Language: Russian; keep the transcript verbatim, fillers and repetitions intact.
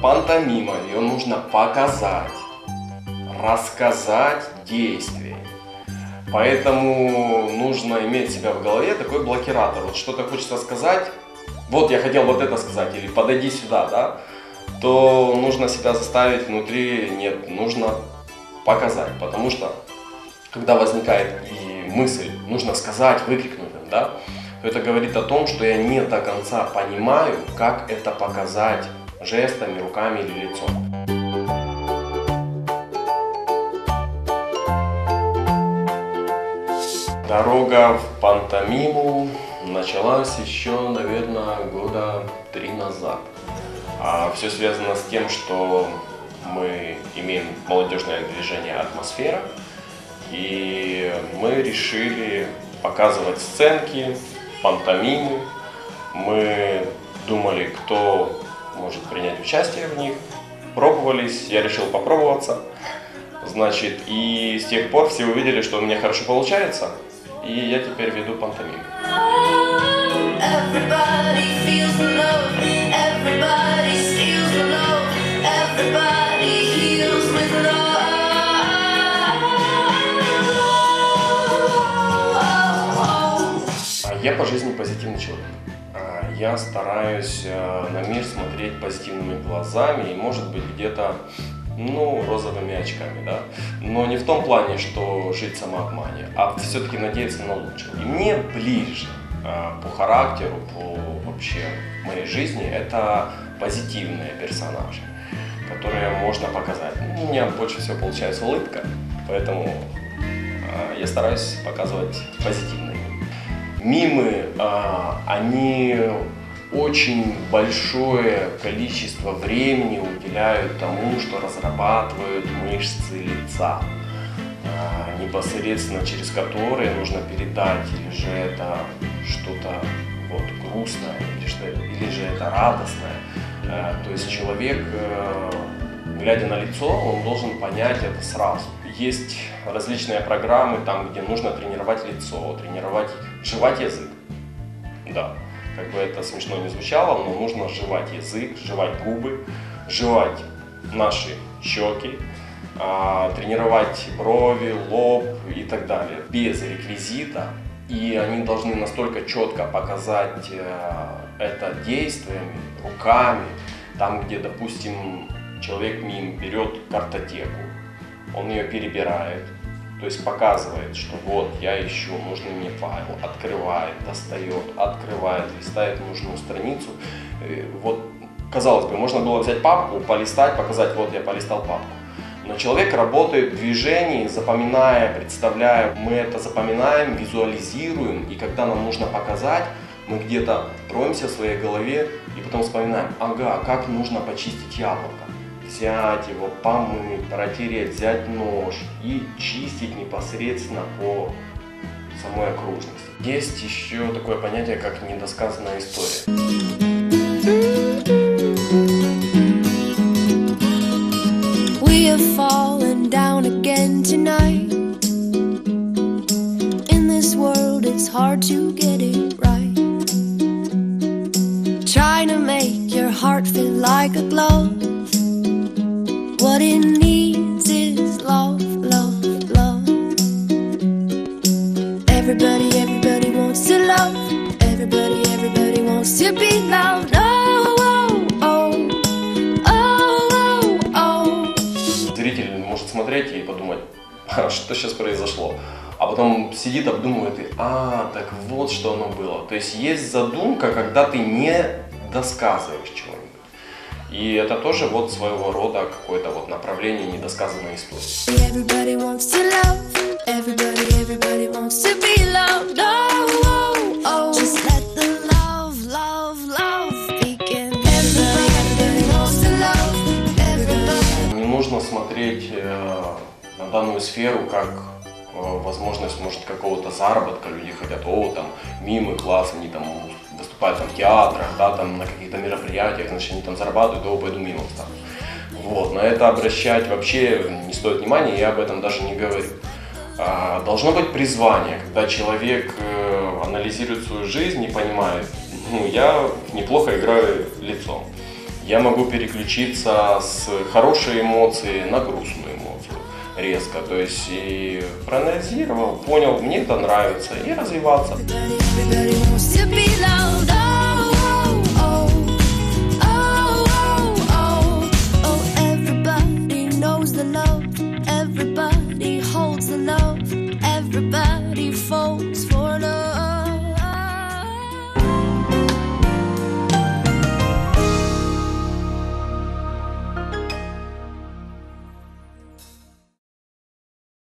пантомима, ее нужно показать, рассказать действия. Поэтому нужно иметь себя в голове такой блокиратор. Вот что-то хочется сказать, вот я хотел вот это сказать, или подойди сюда, да, то нужно себя заставить внутри, нет, нужно показать. Потому что, когда возникает и мысль, нужно сказать, выкрикнуть, да, то это говорит о том, что я не до конца понимаю, как это показать жестами, руками или лицом. Дорога в пантомиму началась еще, наверное, года три назад. А все связано с тем, что мы имеем молодежное движение «Атмосфера», и мы решили показывать сценки, пантомимы. Мы думали, кто может принять участие в них, пробовались, я решил попробоваться. Значит, и с тех пор все увидели, что у меня хорошо получается, и я теперь веду пантомиму. Я по жизни позитивный человек. Я стараюсь на мир смотреть позитивными глазами и, может быть, где-то, ну, розовыми очками, да. Но не в том плане, что жить в самообмане, а все-таки надеяться на лучшее. И мне ближе по характеру, по вообще моей жизни, это позитивные персонажи, которые можно показать. У меня больше всего получается улыбка, поэтому я стараюсь показывать позитивные. Мимы, они очень большое количество времени уделяют тому, что разрабатывают мышцы лица, непосредственно через которые нужно передать, или же это что-то вот грустное, или же, или же это радостное. То есть человек, глядя на лицо, он должен понять это сразу. Есть различные программы, там, где нужно тренировать лицо, тренировать, жевать язык. Да, как бы это смешно не звучало, но нужно жевать язык, жевать губы, жевать наши щеки, тренировать брови, лоб и так далее. Без реквизита. И они должны настолько четко показать это действиями, руками. Там, где, допустим, человек мим берет картотеку, он ее перебирает, то есть показывает, что вот я ищу нужный мне файл, открывает, достает, открывает, листает нужную страницу. Вот, казалось бы, можно было взять папку, полистать, показать, вот я полистал папку. Но человек работает в движении, запоминая, представляя, мы это запоминаем, визуализируем, и когда нам нужно показать, мы где-то роемся в своей голове и потом вспоминаем, ага, как нужно почистить яблоко. Взять его, помыть, протереть, взять нож и чистить непосредственно по самой окружности. Есть еще такое понятие, как недосказанная история. We have fallen down again tonight. In this world it's hard to get it right. Trying to make your heart feel like a glove. What it needs is love, love, love. Everybody, everybody wants to love. Everybody, everybody wants to be loved. Oh, oh, oh, oh, oh, oh. Зритель может смотреть и подумать, что сейчас произошло. А потом сидит, обдумывает и, а, так вот что оно было. То есть есть задумка, когда ты не досказываешь чего-нибудь. И это тоже вот своего рода какое-то вот направление недосказанной истории. Не нужно смотреть на данную сферу как возможность, может, какого-то заработка. Люди хотят, о, там, мимы, класс, они там выступают там, в театрах, да, там, на каких-то мероприятиях, значит, они там зарабатывают, о, пойду мимо встану. Вот, на это обращать вообще не стоит внимания, я об этом даже не говорю. А, должно быть призвание, когда человек э, анализирует свою жизнь и понимает, ну, я неплохо играю лицом, Я могу переключиться с хорошей эмоции на грустную эмоцию резко. То есть и проанализировал, понял, мне это нравится, и развиваться.